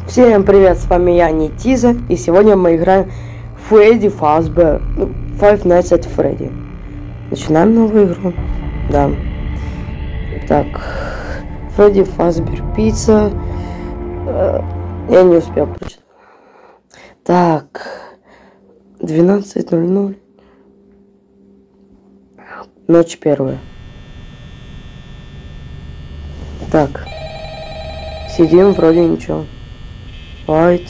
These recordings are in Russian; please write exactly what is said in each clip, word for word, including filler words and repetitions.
Всем привет, с вами я, Нитиза, и сегодня мы играем Фредди Фазбер, ну, Five Nights at Freddy. Начинаем новую игру, да. Так, Фредди Фазбер Пицца. Э, я не успел прочитать. Так, двенадцать ноль ноль. Ночь первая. Так, сидим, вроде ничего. White.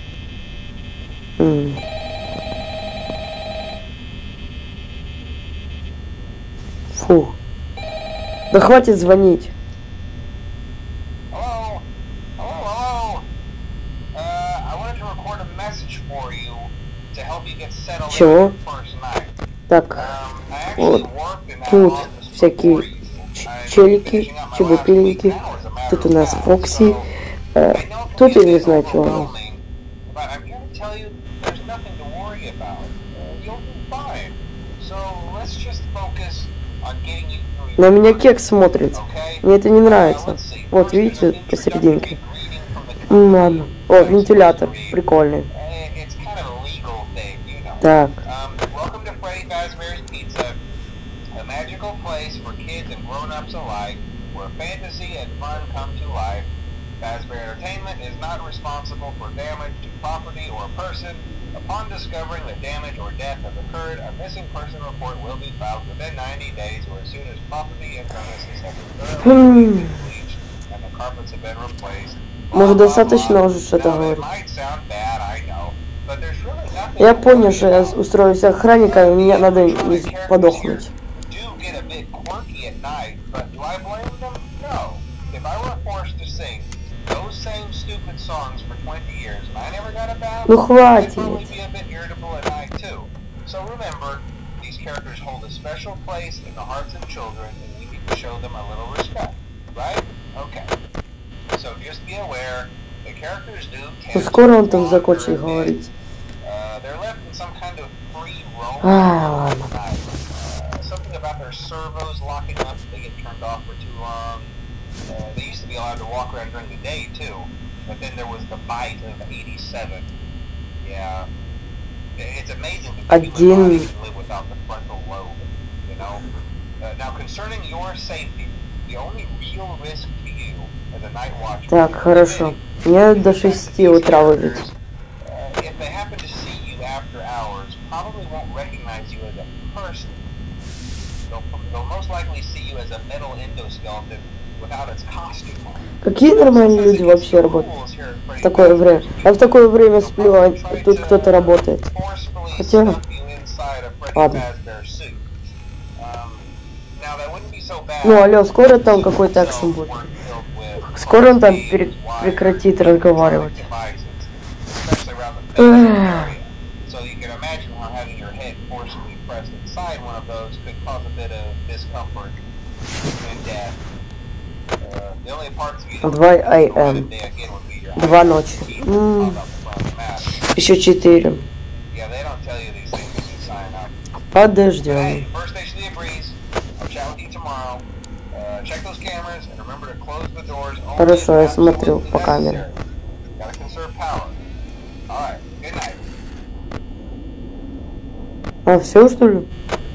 Mm. Фу. Да хватит звонить. Hello? Hello, hello. Uh, I wanted to record a message for you to help you get settled in Чего? your first night. Так, Um, I вот actually worked in that тут office всякие before you. ч- I'm челики, finishing up my last week чебупельники. now, as a matter Тут у of нас fact, Фокси. so Э, I know it can тут be я a не bit знаю, чего у нас. overwhelming, but I'm here to tell you there's nothing to worry about. Uh, You'll be fine. So let's just focus on getting you through На your меня first кекс смотрит. okay? Мне это не Uh, нравится. let's see. Вот, First, there's видите, an посерединке. introductory greeting from the Ну company. ладно. О, вентилятор. Прикольный. Uh, It's kind of a legal thing, you know. Так. Um, welcome to Freddy Fazbear's Pizza, a magical place for kids and grown-ups alike, where fantasy and fun come to life. Fazbear Entertainment is not responsible for damage to property or person. Upon discovering that damage or death has occurred, a missing person report will be filed within ninety days or as soon as property and premises have been thoroughly cleaned and bleached and the carpets have been replaced. Может, Blah, blah, достаточно blah. уже что-то Now, that говорить. might sound bad, I know, but there's really nothing Я to понял, worry что я about. устроюсь охранника, и мне надо не подохнуть. Do get a bit quirky at night, but do I blame them? No. If I were forced to sing those same stupid songs for twenty years and I never got a bath, Ну I'd хватит. probably be a bit irritable at night too. So remember, these characters hold a special place in the hearts of children and we need to show them a little respect, right? Okay. So just be aware, the characters do tend Ну to скоро он там wander закончит a bit. говорить. Uh, they're left in some kind of free roam Ah, at night. Uh, something about their servos locking up if they get turned off for too long. Uh, they used to be allowed to walk around during the day too, but then there was the bite of eighty-seven. Yeah, I- it's amazing that the human body Один. can live without the frontal lobe. You know. Uh, now concerning your safety, the only real risk to you as a night watchman. Так, хорошо. Мне до шести утра выбить. Uh, if they happen to see you after hours, probably won't recognize you as a person. They'll, they'll most likely see you as a metal endoskeleton without its costume on. Какие нормальные люди вообще работают в такое время? Я в такое время сплю, а тут кто-то работает. Forcefully Хотя... stuff you inside a Freddy Ладно. Fazbear suit. Um, now that wouldn't be so bad. Ну, алло, скоро там какой-то экшен будет. Скоро он там пере- прекратит разговаривать. So you can imagine how having your head forcibly pressed inside one of those could cause a bit of discomfort and death. Uh, the only parts of you that два would ам. day again would be your Два eyes, ночи. teeth, М, pop up the front of the mask. Еще четыре. Yeah, they don't tell you these things when you sign up. Hey, Подождем. first station of the breeze. I'll chat with you tomorrow. Uh, check those cameras and remember to close the doors only Хорошо, я if смотрю absolutely по камере. necessary. Gotta conserve power. Alright, good night. А, все, что ли?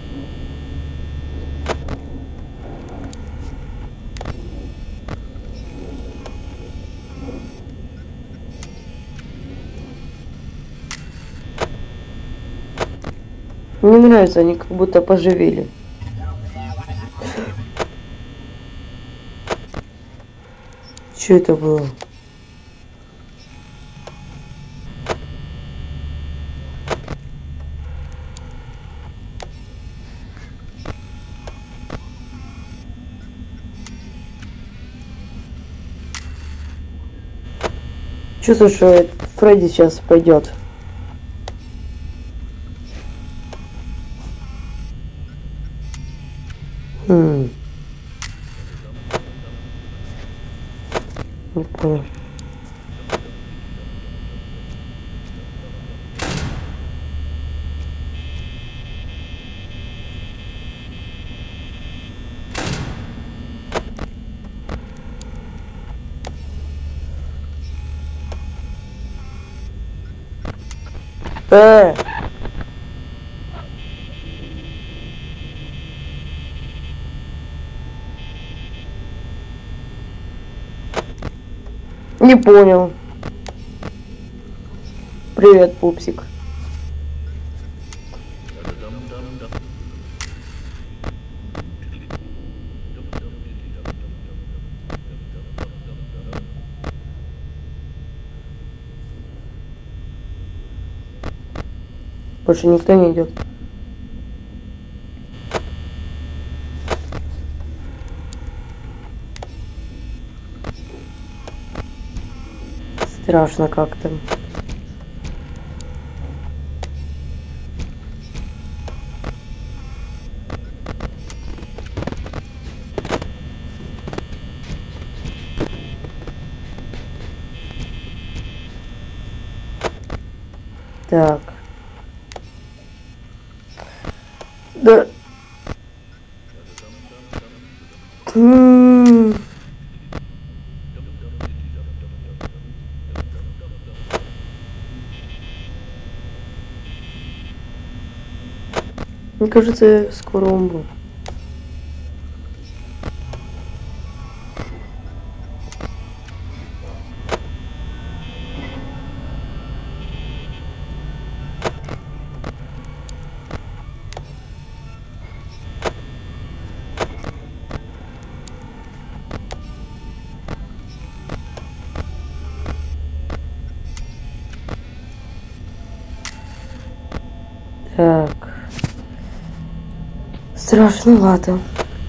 Мне нравится, они как будто поживели. Что это было? Чувствую, что Фредди сейчас пойдет. Хм. Не понял. Э! Не понял. Привет, пупсик. Больше никто не идет. Страшно как-то. Так. Да. М-м-м. Мне кажется, я скоро умру. Так. Страшновато.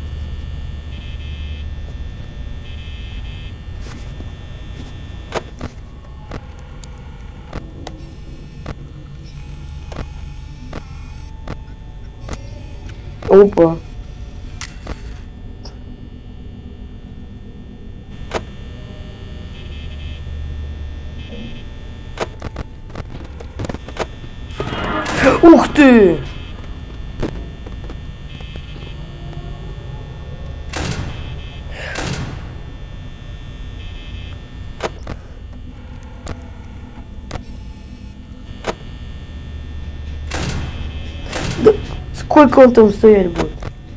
Опа. Ух ты! Да сколько он там стоять будет?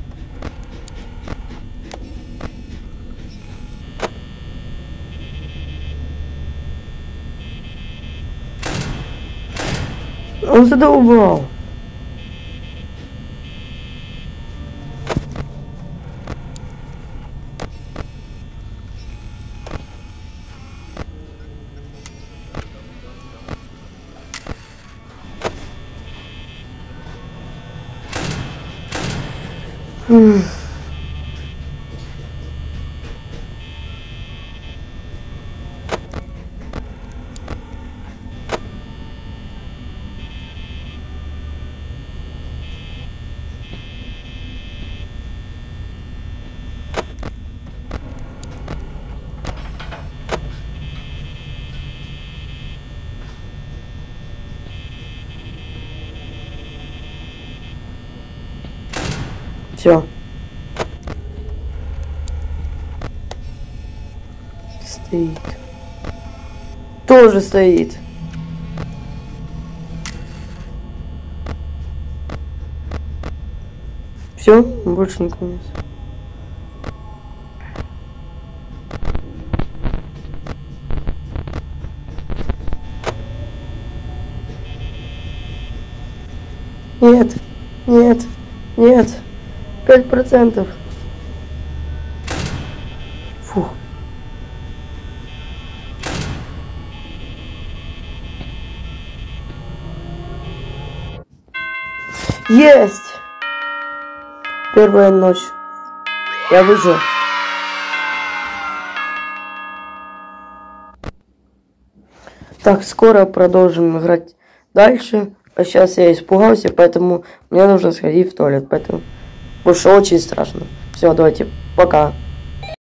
Он задолбал. М. Все. Стоит. Тоже стоит. Все, больше никого нет. Нет, нет, нет. Пять процентов. Фу. Есть! Первая ночь. Я выжил. Так, скоро продолжим играть дальше. А сейчас я испугался, поэтому мне нужно сходить в туалет. Поэтому больше очень страшно. Все, давайте, пока.